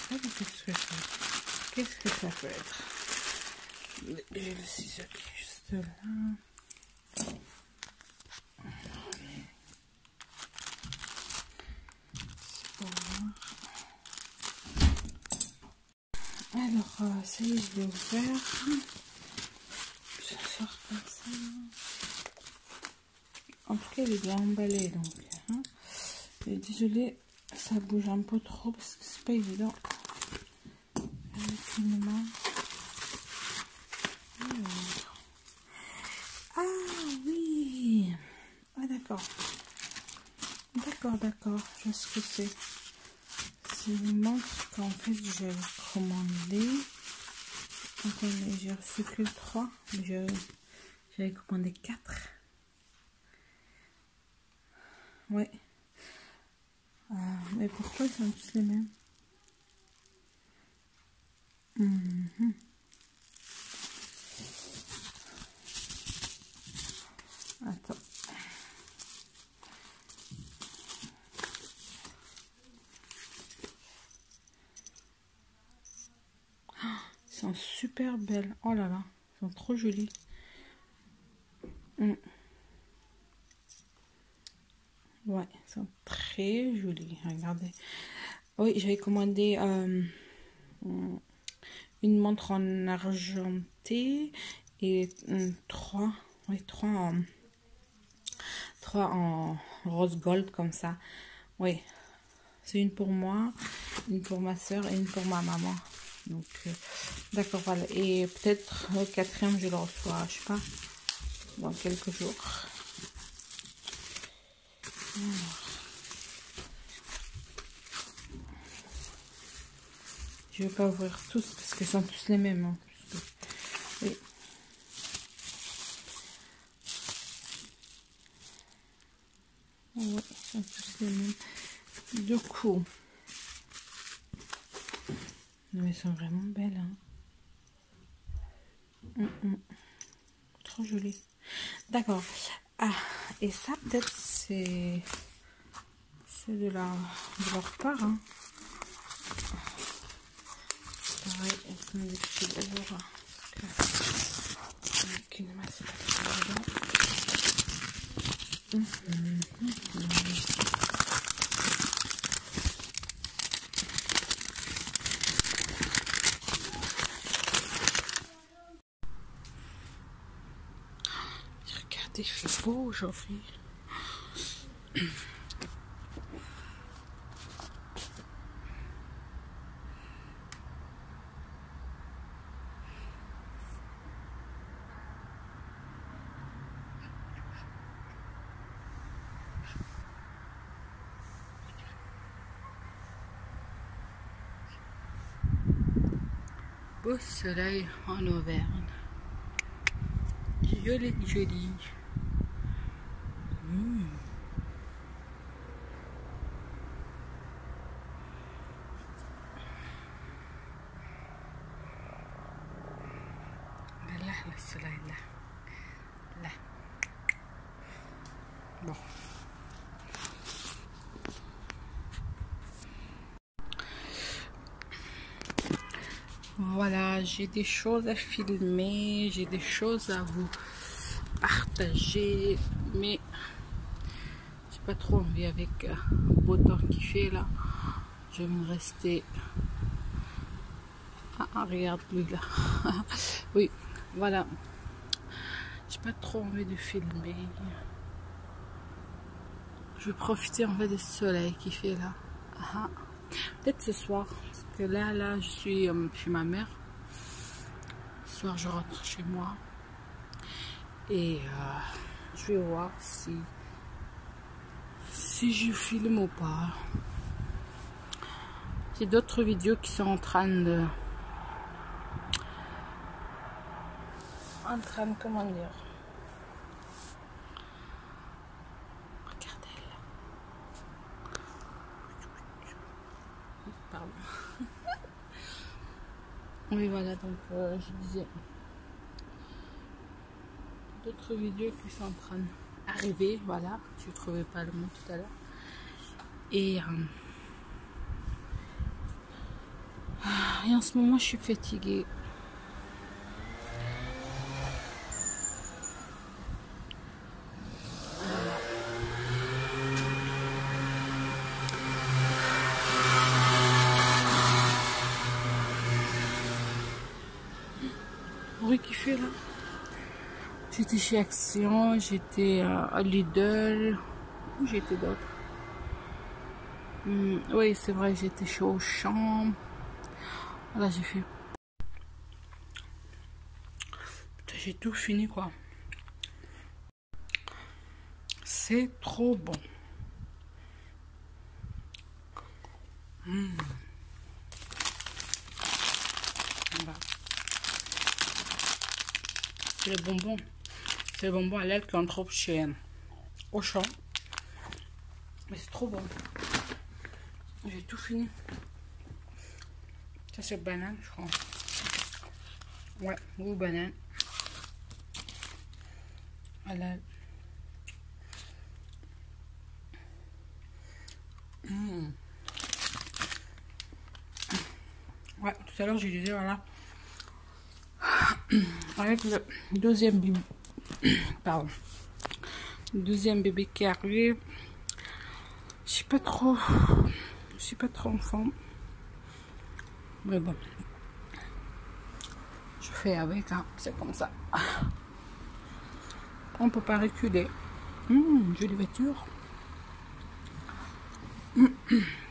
pas du tout ce que c'est. Qu'est-ce que ça peut être? J'ai le ciseau qui est juste là. Alors, ça y est, je l'ai ouvert. Ça sort comme ça. En tout cas, il est bien emballé, donc. Hein. Et désolée, ça bouge un peu trop parce que c'est pas évident. Avec une main. Ah oui. Ah d'accord. D'accord. Je sais ce que c'est. C'est une montre qu'en fait j'ai commandé. J'ai reçu que 3. J'avais commandé 4. Ouais. Mais pourquoi ils sont tous les mêmes? Attends. Ils sont super belles. Oh là là. Ils sont trop jolies. Ouais, ils sont très jolis. Regardez. Oui, j'avais commandé une montre en argenté et 3 en rose gold comme ça. Oui, c'est une pour moi, une pour ma soeur et une pour ma maman. Donc, d'accord, voilà. Et peut-être le 4e, je le reçois, je sais pas, dans quelques jours. Alors. Je vais pas ouvrir tous parce qu'ils sont tous les mêmes. Hein, oui. Ouais, ils sont tous les mêmes. Du coup, mais elles sont vraiment belles. Hein. Trop jolies. D'accord. Ah, et ça peut-être c'est de leur part. Hein. Pareil, elles sont des petits d'abord. Avec une masse dedans. Regardez, il fait beau aujourd'hui. Beau soleil en Auvergne. Joli. Là, le soleil, là. Bon. Voilà, j'ai des choses à filmer, j'ai des choses à vous partager, mais j'ai pas trop envie avec le beau temps qu'il fait là. Je vais me rester. Ah, regarde lui là. Oui, voilà. J'ai pas trop envie de filmer. Je vais profiter en fait du soleil qui fait là. Peut-être ce soir, parce que là, je suis chez ma mère. Ce soir, je rentre chez moi. Et je vais voir si je filme ou pas. J'ai d'autres vidéos qui sont en train de comment dire. Regardez là. Pardon. Oui, voilà, donc je disais d'autres vidéos qui sont en train d'arriver. Voilà, je ne trouvais pas le mot tout à l'heure. Et Et en ce moment, je suis fatiguée. Vous voyez qui fait là? J'étais chez Action, j'étais à Lidl. Où j'étais d'autre? Oui, c'est vrai, j'étais chez Auchan. Voilà, j'ai fait. Putain, j'ai tout fini quoi. C'est trop bon. Voilà. C'est les bonbons. C'est les bonbons à l'aile qu'on trouve chez Auchan. Mais c'est trop bon. J'ai tout fini. Ça c'est banane, je crois. Ouais, ou banane. À l'aile. Ouais, tout à l'heure j'ai disais voilà. Avec le deuxième bébé. Pardon. Le deuxième bébé qui arrive. Je suis pas trop en forme. Mais bon. Je fais avec, hein. C'est comme ça. On peut pas reculer. Jolie voiture.